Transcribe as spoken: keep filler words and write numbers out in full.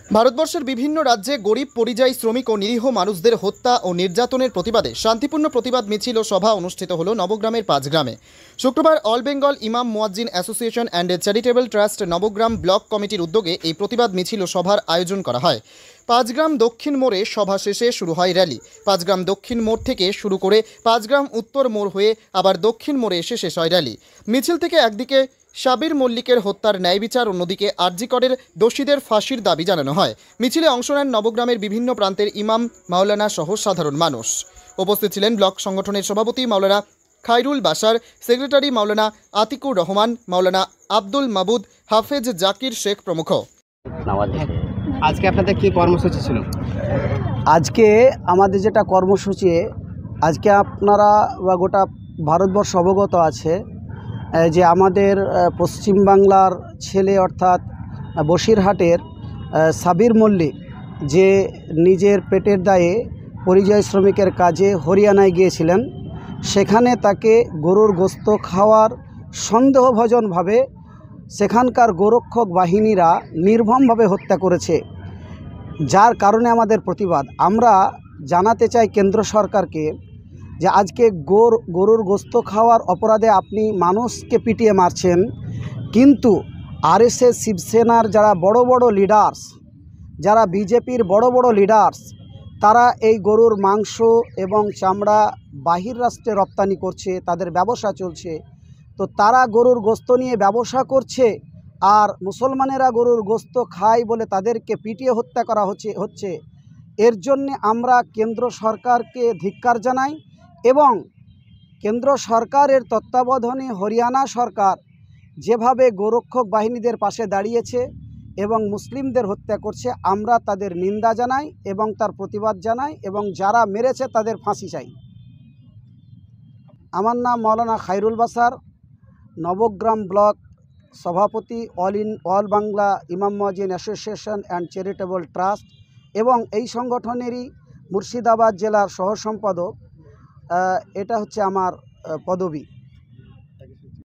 ভারতবর্ষের বিভিন্ন রাজ্যে গরিব পরিযায়ী শ্রমিক ও নিরীহ মানুষদের হত্যা ও নির্যাতনের প্রতিবাদে শান্তিপূর্ণ প্রতিবাদ মিছিল ও সভা অনুষ্ঠিত হল নবগ্রামের পাঁচগ্রামে। শুক্রবার all Bengal Imam Muazzin association and charitable trust Nabagram block কমিটির উদ্যোগে এই প্রতিবাদ মিছিল ও সভার আয়োজন করা হয়। পাঁচগ্রাম দক্ষিণ মোড়ে সভা শেষে শুরু হয় র্যালি। পাঁচগ্রাম দক্ষিণ মোড় থেকে শুরু করে পাঁচগ্রাম উত্তর মোড় হয়ে আবার দক্ষিণ মোড়ে এসে শেষ হয় র্যালি। মিছিল থেকে একদিকে সাবির মল্লিকের হত্যার ন্যায় বিচার, অন্যদিকে আরজি করের দোষীদের ফাঁসির দাবি জানানো হয়। মিছিলে অংশ নেন নবগ্রামের বিভিন্ন প্রান্তের ইমাম, মাওলানা সহ সাধারণ মানুষ। উপস্থিত ছিলেন ব্লক সংগঠনের সভাপতি মাওলানা খায়রুল বাশার, সেক্রেটারি মাওলানা আতিকুর রহমান, মাওলানা আব্দুল মাবুদ, হাফেজ জাকির শেখ প্রমুখ। আজকে আপনাদের কি কর্মসূচি ছিল? আজকে আমাদের যেটা কর্মসূচি, আজকে আপনারা বা গোটা ভারতবর্ষ অবগত আছে যে আমাদের পশ্চিমবাংলার ছেলে অর্থাৎ বসিরহাটের সাবির মল্লিক, যে নিজের পেটের দায়ে পরিযায়ী শ্রমিকের কাজে হরিয়ানায় গিয়েছিলেন, সেখানে তাকে গরুর গোস্ত খাওয়ার সন্দেহভাজনভাবে সেখানকার গোরক্ষক বাহিনীরা নির্মমভাবে হত্যা করেছে, যার কারণে আমাদের প্রতিবাদ। আমরা জানাতে চাই কেন্দ্র সরকারকে যে আজকে গোর গরুর গোস্ত খাওয়ার অপরাধে আপনি মানুষকে পিটিয়ে মারছেন, কিন্তু আরএসএস শিবসেনার যারা বড় বড় লিডার্স, যারা বিজেপির বড় বড় লিডার্স, তারা এই গরুর মাংস এবং চামড়া বাহির রাষ্ট্রে রপ্তানি করছে, তাদের ব্যবসা চলছে। তো তারা গরুর গোস্ত নিয়ে ব্যবসা করছে, আর মুসলমানেরা গরুর গোস্ত খায় বলে তাদেরকে পিটিয়ে হত্যা করা হচ্ছে হচ্ছে এর জন্যে আমরা কেন্দ্র সরকারকে ধিক্কার জানাই, এবং কেন্দ্র সরকারের তত্ত্বাবধানে হরিয়ানা সরকার যেভাবে গোরক্ষক বাহিনীদের পাশে দাঁড়িয়েছে এবং মুসলিমদের হত্যা করছে, আমরা তাদের নিন্দা জানাই এবং তার প্রতিবাদ জানাই, এবং যারা মেরেছে তাদের ফাঁসি চাই। আমার নাম মাওলানা খায়রুল বাশার, নবগ্রাম ব্লক সভাপতি, all in all Bangla Imam Muazzin association and charitable trust, এবং এই সংগঠনেরই মুর্শিদাবাদ জেলার সহ সম্পাদক। এটা হচ্ছে আমার পদবি।